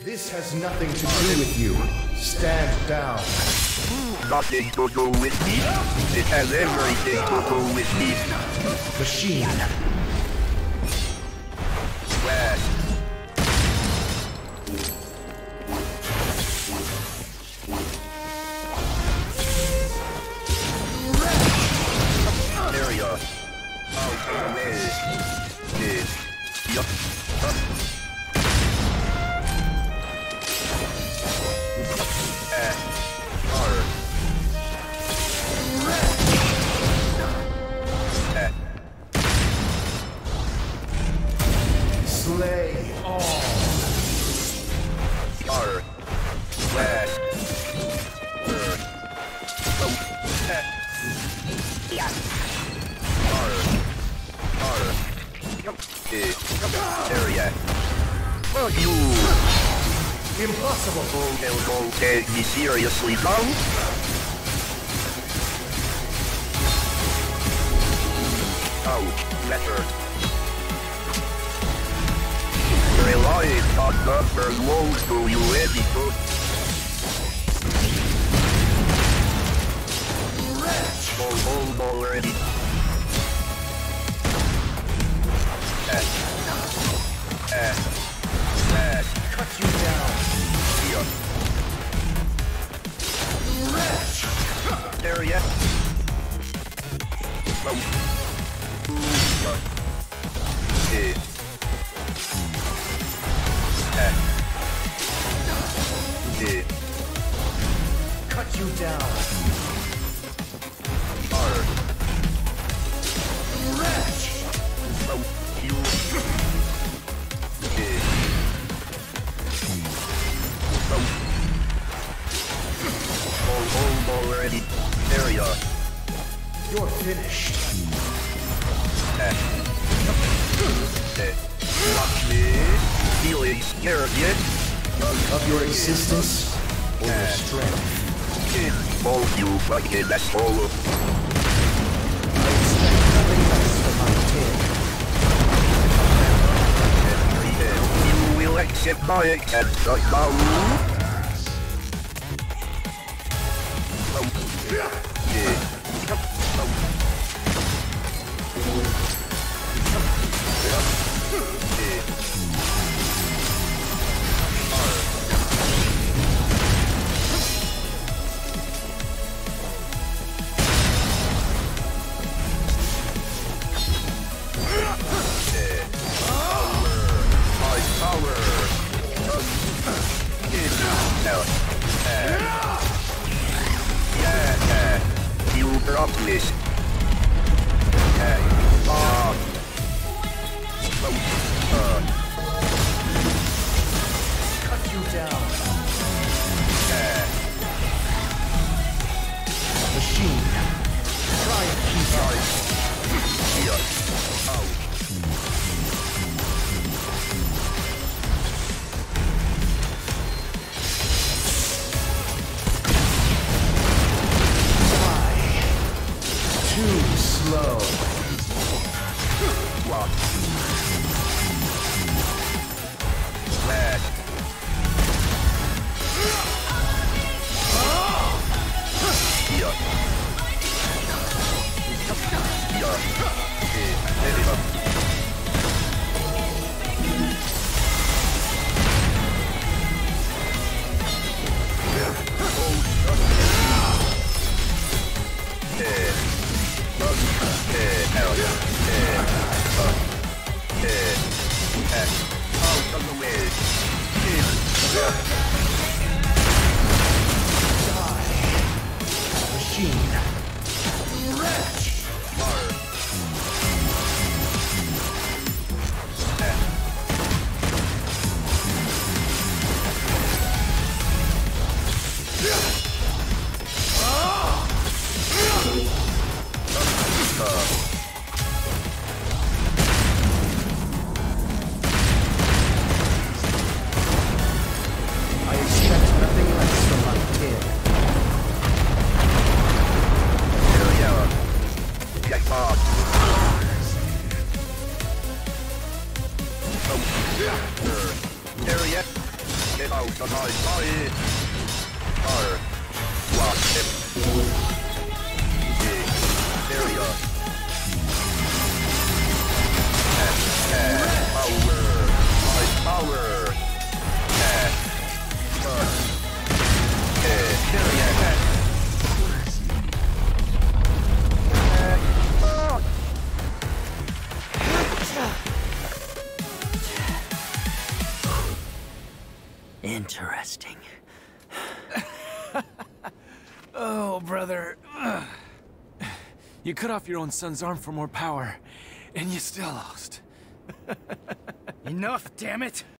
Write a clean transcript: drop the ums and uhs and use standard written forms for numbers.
This has nothing to do with you. Stand down. Nothing to do with me. It has everything to do with me. Machine. Where? Area. Out of the way. Yup. Slay all. R. West. Area. Fuck you. Impossible. Don't take me seriously, Kong. Ouch, better. Relying on numbers won't do you any good. Hold already. Cut you down. There yet? Cut you down. Hold already. There you are. You're finished. Watch me. Feeling scared yet? Of your existence or your strength. Both you fucking asshole. I expect nothing less from my kid. You will accept my acceptance now. You drop this. Cut you down. Machine. Try and keep too slow. What? Smash. Out of the way. Die. Machine. Wretch. I expect nothing less from my kid. There we go. Power. Interesting. Oh, brother. You cut off your own son's arm for more power, and you still lost. Enough, damn it!